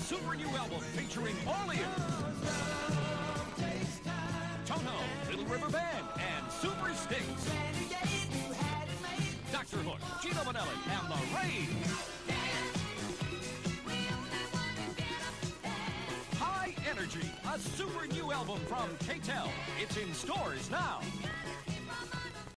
super new album featuring Orleans, Toto, Little River Band, and Super Sticks. Dr. Hook, Gino Vanelli, and the Rain. High Energy, a super new album from KTEL. It's in stores now.